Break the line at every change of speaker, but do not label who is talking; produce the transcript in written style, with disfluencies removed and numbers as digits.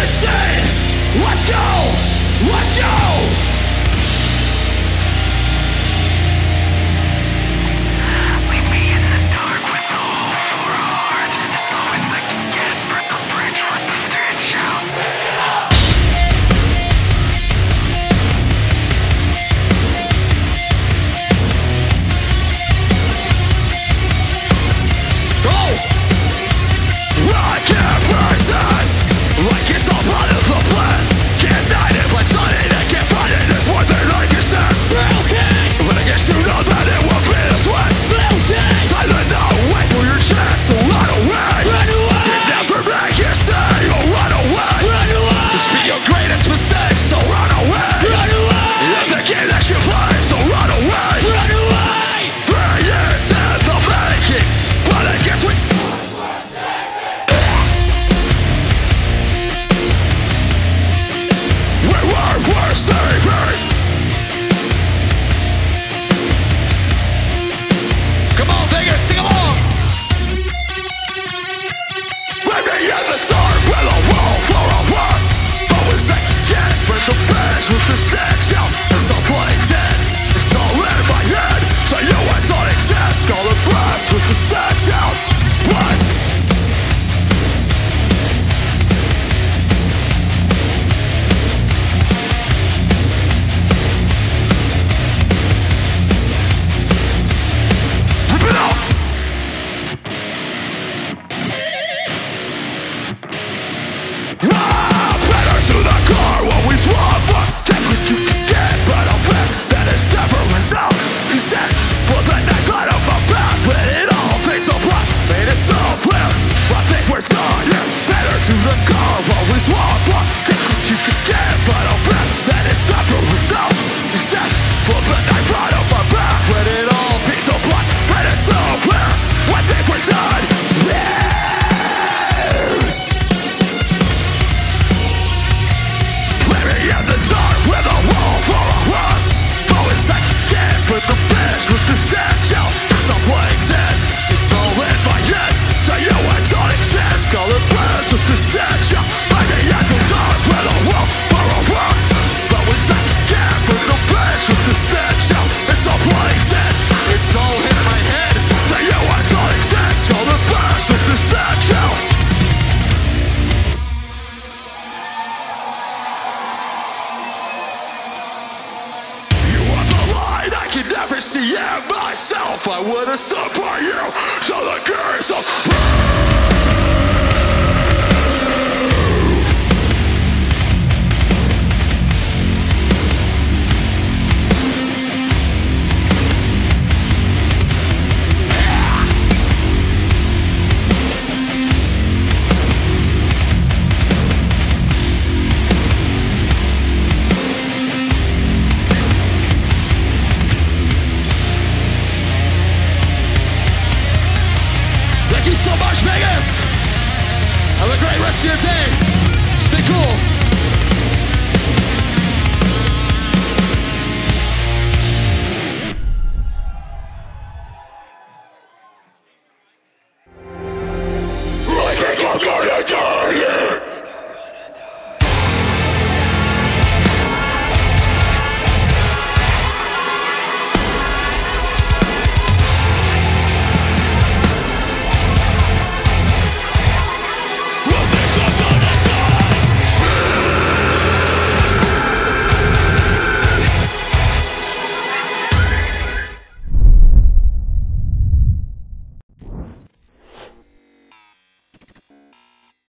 insane. Let's go, let's go.
Leave me in the dark with a hole for a heart. As low as I can get, burn the bridge, run the stretch out.
Like it's all part of the plan. Can't hide it, but sudden I can't find it. There's more than I can stand. Okay. But I guess you know that it will be this way. Okay. Silent now, wait for your chance to run away. Run away. You never make it stay, or run away. Run away. This be your greatest mistake, so run away. Run away. You're the game that you play, so run away. Run away. 3 years in the making, but I guess we. We're saving. Come on, Vegas, sing along. Let me in the dark with a wall for a run. Always I can get with the bench with the sticks out. It's all playing dead. It's all in my head. So you I don't exist. Scarlet breast with the sticks out. What? I would've stood by you till the gates of Thank you so much, Vegas. Have a great rest of your day. Stay cool.